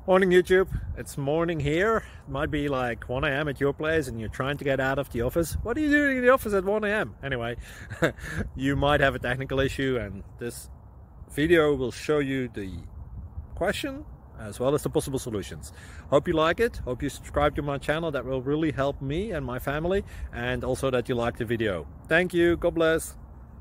Morning YouTube, it's morning here. It might be like 1 a.m. at your place and you're trying to get out of the office. What are you doing in the office at 1 a.m.? Anyway, you might have a technical issue and this video will show you the question as well as the possible solutions. Hope you like it, hope you subscribe to my channel. That will really help me and my family, and also that you like the video. Thank you, God bless.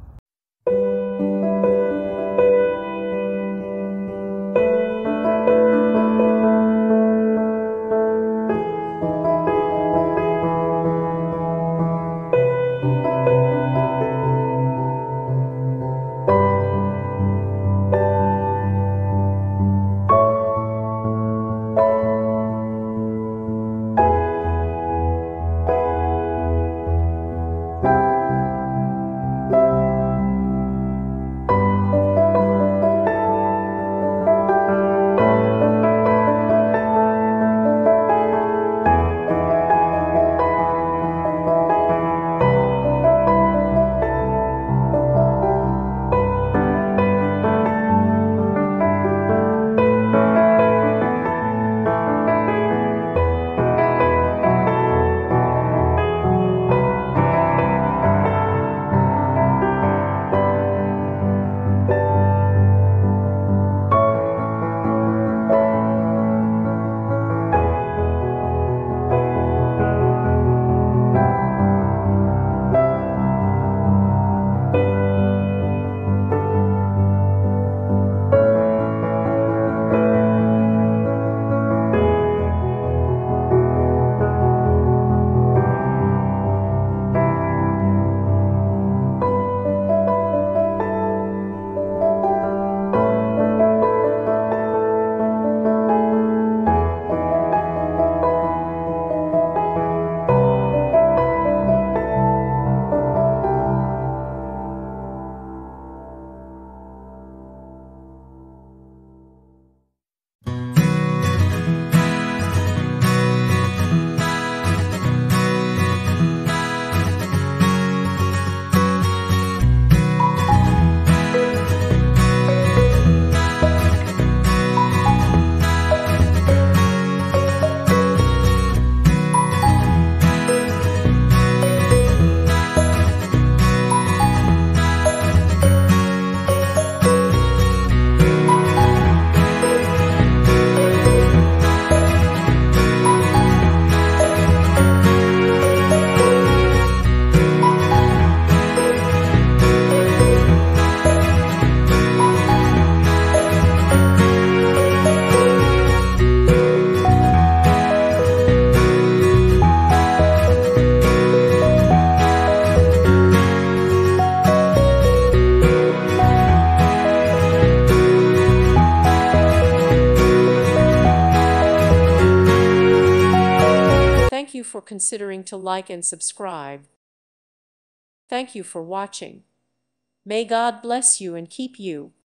Thank you for considering to like and subscribe. Thank you for watching. May God bless you and keep you.